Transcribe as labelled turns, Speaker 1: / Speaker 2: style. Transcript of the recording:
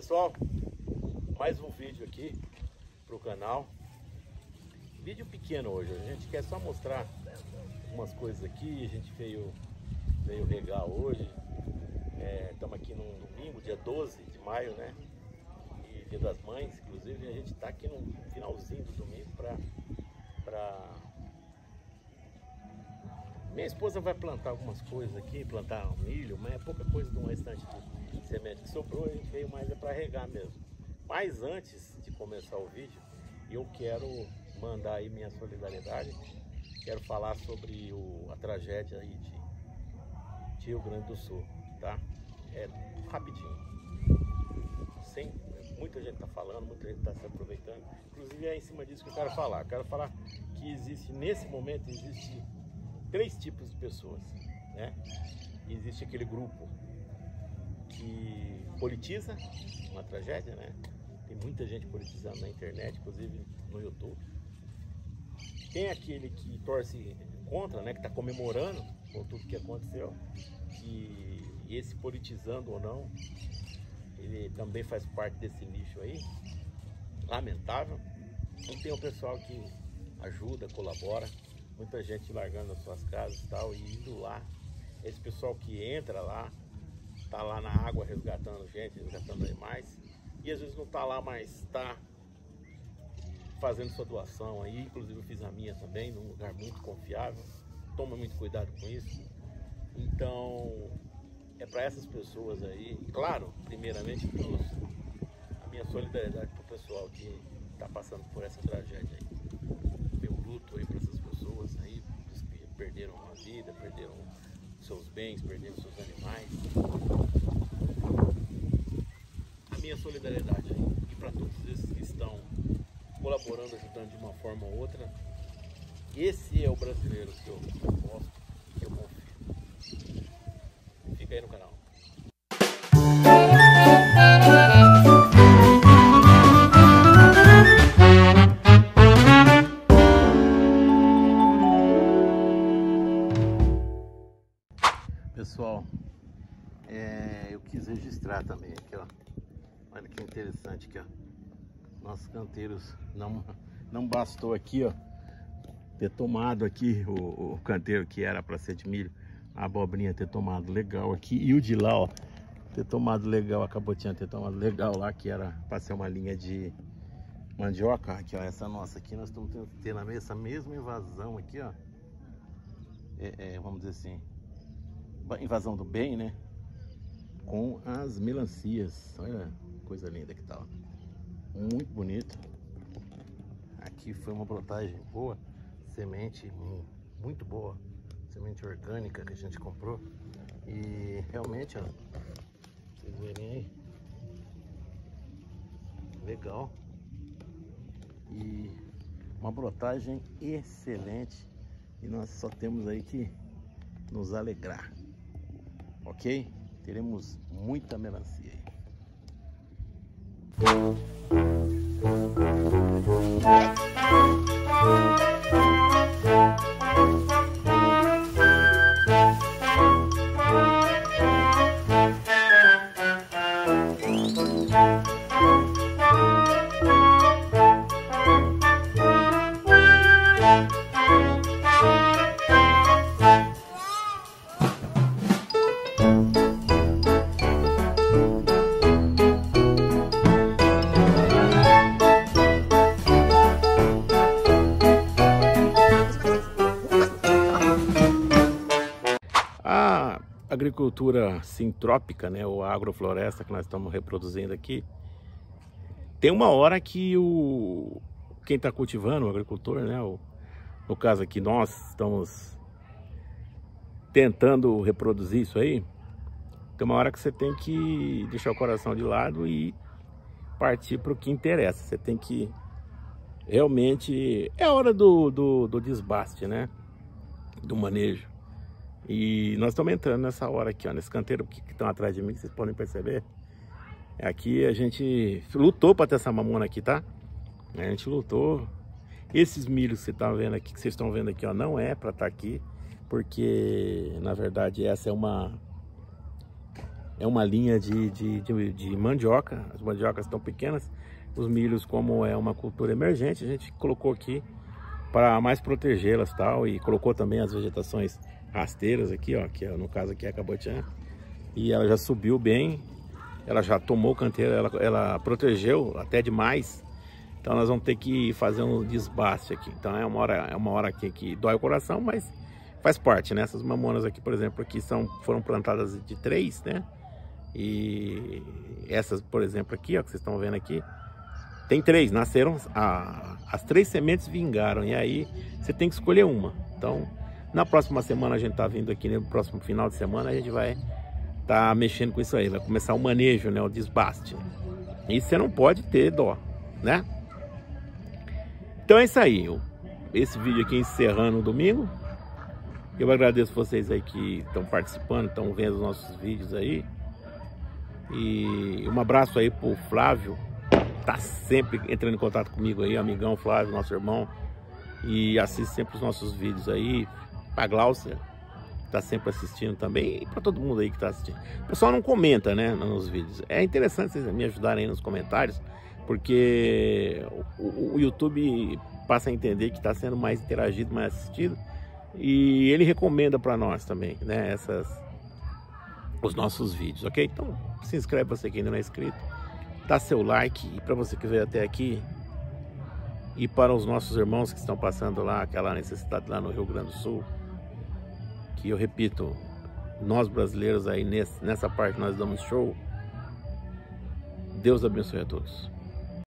Speaker 1: Pessoal, mais um vídeo aqui pro canal. Vídeo pequeno hoje, a gente quer só mostrar algumas coisas aqui. A gente veio regar hoje. Estamos aqui num domingo, dia 12 de maio, né? E Dia das Mães, inclusive. A gente está aqui no finalzinho do domingo Minha esposa vai plantar algumas coisas aqui, plantar milho, mas é pouca coisa de um restante de semente que sobrou. A gente veio mais para regar mesmo. Mas antes de começar o vídeo, eu quero mandar aí minha solidariedade. Quero falar sobre a tragédia aí de Rio Grande do Sul, tá? Rapidinho. Muita gente está falando, muita gente está se aproveitando. Inclusive é em cima disso que eu quero falar. Eu quero falar que nesse momento, existe 3 tipos de pessoas, né? Existe aquele grupo que politiza uma tragédia, né? Tem muita gente politizando na internet, inclusive no YouTube. Tem aquele que torce contra, né? Que está comemorando com tudo que aconteceu. E esse politizando ou não, ele também faz parte desse nicho aí, lamentável. E tem o pessoal que ajuda, colabora. Muita gente largando as suas casas e tal, e indo lá. Esse pessoal que entra lá, tá lá na água resgatando gente, resgatando animais, e às vezes não tá lá, mas tá fazendo sua doação aí. Inclusive eu fiz a minha também, num lugar muito confiável. Toma muito cuidado com isso. Então, é para essas pessoas aí, claro, primeiramente a minha solidariedade pro pessoal que tá passando por essa tragédia aí. Meu luto aí para essas pessoas aí, que perderam a vida, perderam seus bens, perderam seus animais. A minha solidariedade aí, e para todos esses que estão colaborando, ajudando de uma forma ou outra. Esse é o brasileiro que eu gosto, que eu confio. Fica aí no canal. Pessoal, eu quis registrar também aqui, ó. Olha que interessante aqui, ó. Nossos canteiros, não bastou aqui, ó, ter tomado aqui o canteiro que era para ser de milho, a abobrinha ter tomado legal aqui, e o de lá, ó, ter tomado legal, a cabotinha ter tomado legal lá, que era para ser uma linha de mandioca. Aqui, ó, essa nossa aqui, nós estamos tendo essa mesma invasão aqui, ó. Vamos dizer assim, invasão do bem, né? Com as melancias. Olha que coisa linda que tá, ó. Muito bonito. Aqui foi uma brotagem boa, semente muito boa, semente orgânica que a gente comprou. E realmente, ó, vocês verem aí, legal. E uma brotagem excelente. E nós só temos aí que nos alegrar, ok? Teremos muita melancia aí. Agricultura sintrópica, né, ou agrofloresta que nós estamos reproduzindo aqui, tem uma hora que quem está cultivando, o agricultor, né, no caso aqui nós estamos tentando reproduzir isso aí, tem uma hora que você tem que deixar o coração de lado e partir para o que interessa. Você tem que realmente, é a hora do desbaste, né, do manejo. E nós estamos entrando nessa hora aqui, ó, nesse canteiro que estão atrás de mim, que vocês podem perceber. Aqui a gente lutou para ter essa mamona aqui, tá? A gente lutou. Esses milhos que vocês estão vendo aqui, ó, não é para estar aqui, porque na verdade essa é uma é uma linha de mandioca. As mandiocas estão pequenas. Os milhos, como é uma cultura emergente, a gente colocou aqui para mais protegê-las tal, e colocou também as vegetações rasteiras aqui, ó, que no caso aqui é a cabotiã, e ela já subiu bem, ela já tomou canteira, ela protegeu até demais, então nós vamos ter que fazer um desbaste aqui. Então é uma hora aqui que dói o coração, mas faz parte, né? Essas mamonas aqui, por exemplo, aqui foram plantadas de 3, né? E essas, por exemplo, aqui, ó, que vocês estão vendo aqui, tem 3, nasceram, as 3 sementes vingaram, e aí você tem que escolher uma. Então, na próxima semana a gente tá vindo aqui, no próximo final de semana a gente vai tá mexendo com isso aí, vai começar o manejo, né, o desbaste. E você não pode ter dó, né? Então é isso aí, esse vídeo aqui encerrando o domingo. Eu agradeço vocês aí que estão participando, estão vendo os nossos vídeos aí. E um abraço aí pro Flávio, tá sempre entrando em contato comigo aí, amigão Flávio, nosso irmão, e assiste sempre os nossos vídeos aí. Pra Gláucia, tá sempre assistindo também, e pra todo mundo aí que tá assistindo. O pessoal não comenta, né, nos vídeos. É interessante vocês me ajudarem aí nos comentários, porque o YouTube passa a entender que está sendo mais interagido, mais assistido, e ele recomenda para nós também, né, os nossos vídeos, ok? Então se inscreve você que ainda não é inscrito, dá seu like, e para você que veio até aqui, e para os nossos irmãos que estão passando lá aquela necessidade lá no Rio Grande do Sul, que eu repito, nós brasileiros aí nessa parte nós damos show. Deus abençoe a todos.